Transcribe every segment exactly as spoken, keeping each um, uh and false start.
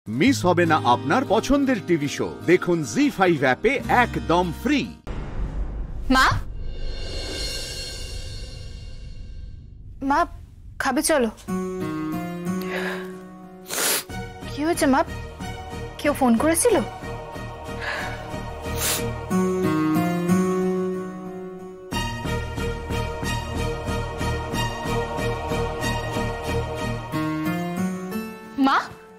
Miss হবে না আপনার পছন্দের টিভি শো। দেখুন জি ফাইভ অ্যাপে একদম ফ্রি। মা মা খাবে চলো। কি হয়েছে মা? কেউ ফোন করেছিল? মা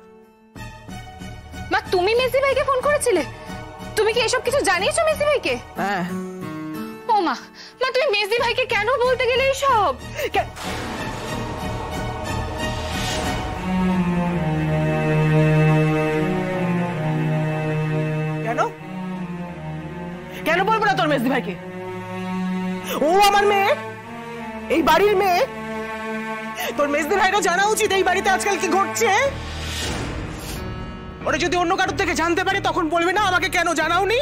মা তুমি মেসি ভাইকে ফোন করেছিলে? তুমি কি এসব কিছু জানিয়েছো মেসি ভাইকে? হ্যাঁ। ও মা মা তুমি মেসি ভাইকে কেন বলতে গেলে এইসব? কেন কেন বলবো না তোর মেসি ভাইকে? ও আমার মেয়ে, এই বাড়ির মেয়ে। তোর মেসি ভাইরা জানা উচিত এই বাড়িতে আজকাল কি ঘটছে। ওরা যদি অন্য কারোর থেকে জানতে পারে তখন বলবে না আমাকে কেন জানাওনি।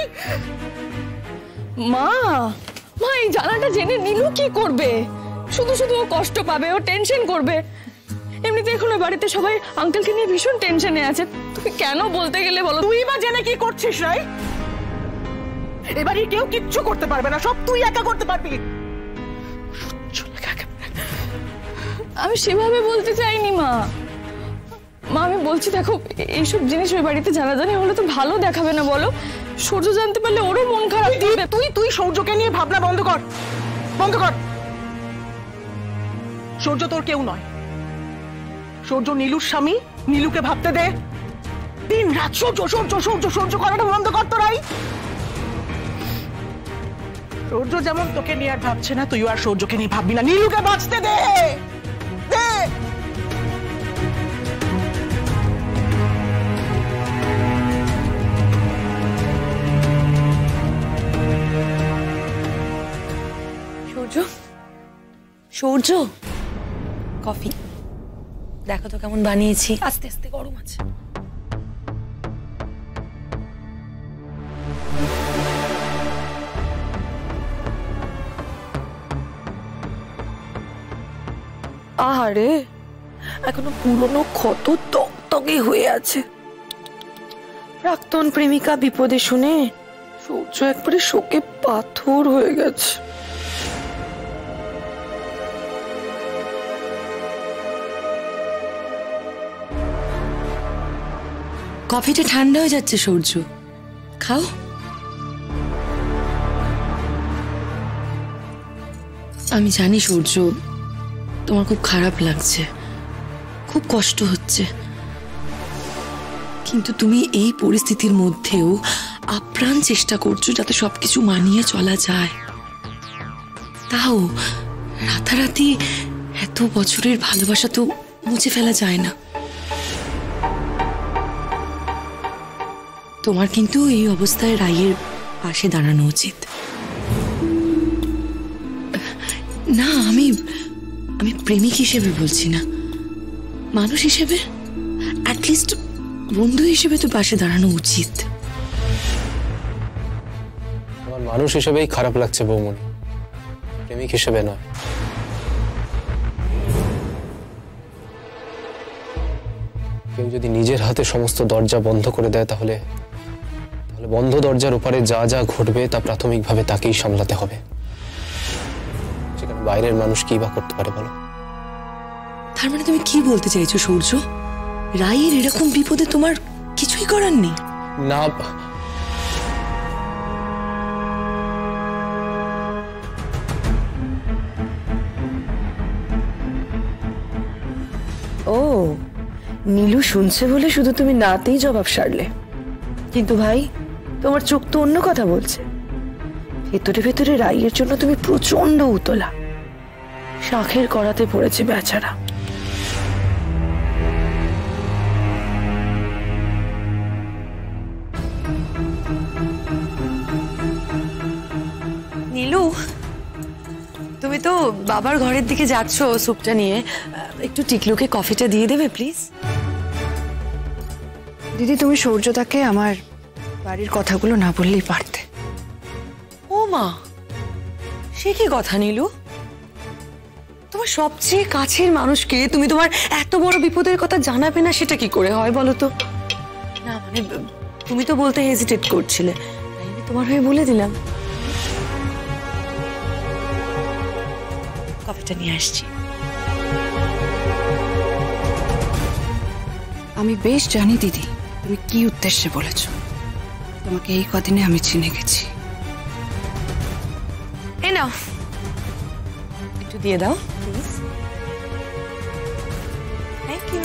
মা মা এই জানাটা জেনে নীলু কি করবে? শুধু শুধু ও কষ্ট পাবে, ও টেনশন করবে। এমনিতে এখন বাড়িতে সবাই আঙ্কেলকে নিয়ে ভীষণ টেনশনে আছে। তুমি কেন বলতে গেলে বলো? তুই বা জেনে কি করছিস রাই? এবারে কেউ কিচ্ছু করতে পারবে না, সব তুই একা করতে পারবি। আমি সেভাবে বলতে চাইনি মা। মা আমি বলছি দেখো এইসব জিনিস ওই বাড়িতে জানাজানি হলে তো ভালো দেখাবে না বলো। সূর্য জানতে পারলে ওরও মন খারাপ দিবে। তুই তুই সূর্যকে নিয়ে ভাবনা বন্ধ কর, বন্ধ কর। সূর্য তোর কেউ নয়। সূর্য নীলুর স্বামী, নীলুকে ভাবতে দে। দিন রাত সূর্য সূর্য সূর্য সূর্য করাটা বন্ধ কর তোরাই। সূর্য যেমন তোকে নিয়ে আর ভাবছে না, তুই আর সূর্যকে নিয়ে ভাববি না। নীলুকে বাঁচতে দে দে। সূর্য সূর্য কফি দেখো তো কেমন বানিয়েছি। আস্তে আস্তে গরম আছে। আহারে এখনো পুরনো ক্ষত তগতগে হয়ে আছে। প্রাক্তন প্রেমিকা বিপদে শুনে সূর্য একবারে শোকে পাথর হয়ে গেছে। কফিটা ঠান্ডা হয়ে যাচ্ছে সূর্য, খাও। আমি জানি সূর্য তোমার খুব খারাপ লাগছে, খুব কষ্ট হচ্ছে, কিন্তু তুমি এই পরিস্থিতির মধ্যেও আপ্রাণ চেষ্টা করছো যাতে সবকিছু মানিয়ে চলা যায়। তাও রাতারাতি এত বছরের ভালোবাসা তো মুছে ফেলা যায় না। তোমার কিন্তু এই অবস্থায় রায়ের পাশে দাঁড়ানো উচিত। না আমি আমি প্রেমিক হিসেবে বলছি না, মানুষ হিসেবে, অ্যাটলিস্ট বন্ধু হিসেবে তো পাশে দাঁড়ানো উচিত। আমার মানুষ হিসেবেই খারাপ লাগছে বৌমনি, প্রেমিক হিসেবে নয়। কেউ যদি নিজের হাতে সমস্ত দরজা বন্ধ করে দেয় তাহলে তাহলে বন্ধ দরজার উপরে যা যা ঘটবে তা প্রাথমিকভাবে তাকেই সামলাতে হবে। সেখানে বাইরের মানুষ কি বা করতে পারে বলো? তার মানে তুমি কি বলতে চাইছো সূর্য? রায়ের এরকম বিপদে তোমার কিছুই করার নেই? না, ও নীলু শুনছে বলে শুধু তুমি নাতেই জবাব সারলে, কিন্তু ভাই তোমার চোখ তো অন্য কথা বলছে। ভেতরে ভেতরে রাইয়ের জন্য তুমি প্রচন্ড উতলা, শাঁখের কড়াতে পড়েছে বেচারা। নীলু তুমি তো বাবার ঘরের দিকে যাচ্ছ স্যুপটা নিয়ে, একটু টিকলুকে কফিটা দিয়ে দেবে প্লিজ? দিদি তুমি সূর্যদাকে আমার বাড়ির কথাগুলো না বললেই পারতে। ও মা, সে কি কথা নীলু? তোমার সবচেয়ে কাছের মানুষকে তুমি তোমার এত বড় বিপদের কথা জানাবে না, সেটা কি করে হয় বলো তো? না মানে তুমি তো বলতে হেজিটেট করছিলে, তাই আমি তোমার হয়ে বলে দিলাম। কফিটা নিয়ে আসছি। আমি বেশ জানি দিদি তুমি কি উদ্দেশ্যে বলেছ। তোমাকে এই কদিনে আমি চিনে গেছি। এই নাও, একটু দিয়ে দাও প্লিজ। Thank you.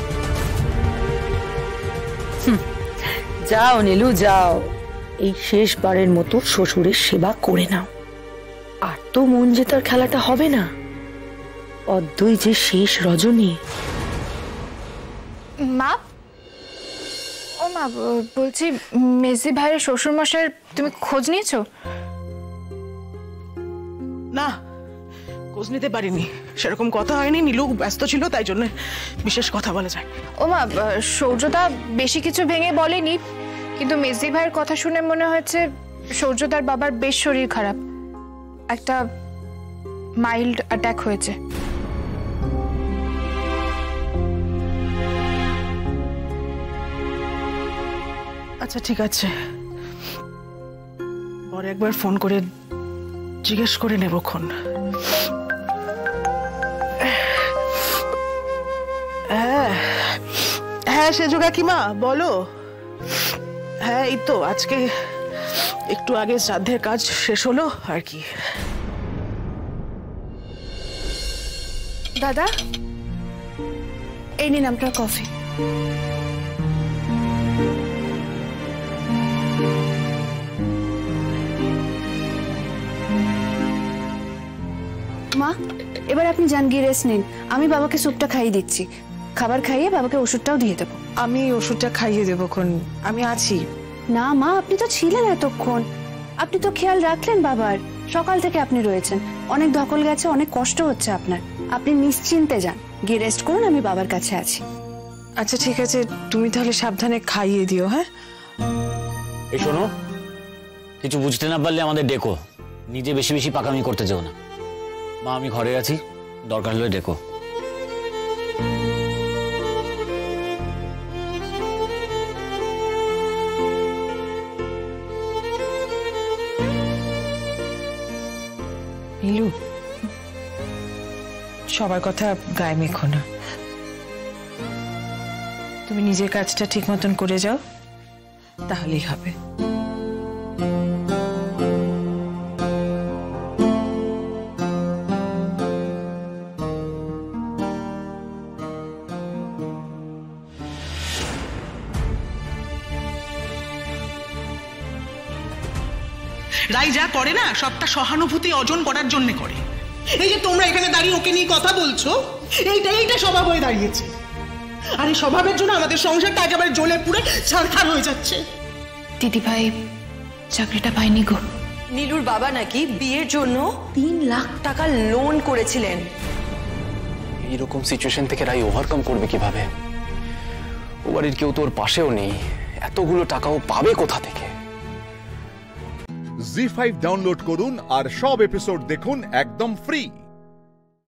যাও নীলু যাও, এই শেষবারের মতো শ্বশুরের সেবা করে নাও। আর তো মন জেতার খেলাটা হবে না, অদ্বৈ যে শেষ রজনী। মা, ও মা, বলছি মেজদি ভাইয়ের শ্বশুর মশাইয়ের তুমি খোঁজ নিয়েছো? না, খোঁজ নিতে পারিনি, সেরকম কথা হয়নি। নীলু ব্যস্ত ছিল, তাই জন্য বিশেষ কথা বলা যায়। ও মা, সৌর্যদা বেশি কিছু ভেঙে বলেনি, কিন্তু মেজদি ভাইয়ের কথা শুনে মনে হয়েছে সৌর্যদার বাবার বেশ শরীর খারাপ, একটা মাইল্ড অ্যাটাক হয়েছে। আচ্ছা ঠিক আছে, পরে একবার ফোন করে জিজ্ঞেস করে নেবক্ষণ। হ্যাঁ হ্যাঁ সেজো কাকিমা বলো। হ্যাঁ এই তো আজকে একটু আগে শ্রাদ্ধের কাজ শেষ হলো আর কি। দাদা এই নিন আপনার কফি। মা এবার আপনি যান, গিয়ে রেস্ট নিন। আমি বাবাকে স্যুপটা খাইয়ে দিচ্ছি, খাবার খাইয়ে বাবাকে ওষুধটাও দিয়ে দেবো। আমি ওষুধটা খাইয়ে দেবক্ষণ, আমি আছি। না মা, আপনি তো ছিলেন এতক্ষণ, আপনি তো খেয়াল রাখলেন বাবার। সকাল থেকে আপনি রয়েছেন, অনেক ধকল গেছে, অনেক কষ্ট হচ্ছে আপনার। আপনি নিশ্চিন্তে যান, গিয়ে রেস্ট করুন, আমি বাবার কাছে আছি। আচ্ছা ঠিক আছে, তুমি তাহলে সাবধানে খাইয়ে দিও। হ্যাঁ এই শোনো, কিছু বুঝতে না পারলে আমাদের ডেকো, নিজে বেশি বেশি পাকামি করতে চাও না। মা আমি ঘরে আছি, দরকার হলে ডেকো। নীলু, সবার কথা গায়ে মেখো না, তুমি নিজের কাজটা ঠিক মতন করে যাও, তাহলেই হবে। রাই যা করে না সবটা সহানুভূতি অর্জন করার জন্য করে। এই যে তোমরা এখানে দাঁড়িয়ে ওকে নিয়ে কথা বলছো, এইটা এইটা স্বভাব হয়ে দাঁড়িয়েছে। আর এই স্বভাবের জন্য আমাদের সংসারটা একেবারে জ্বলে পুড়ে ছারখার হয়ে যাচ্ছে। দিদি ভাই চাকরিটা পাইনি গো। নীলুর বাবা নাকি বিয়ের জন্য তিন লাখ টাকা লোন করেছিলেন। এইরকম সিচুয়েশন থেকে রাই ওভারকাম করবে কিভাবে? ও বাড়ির কেউ তো ওর পাশেও নেই, এতগুলো টাকাও পাবে কোথা থেকে? জি ফাইভ ডাউনলোড করুন আর সব এপিসোড দেখুন একদম ফ্রি।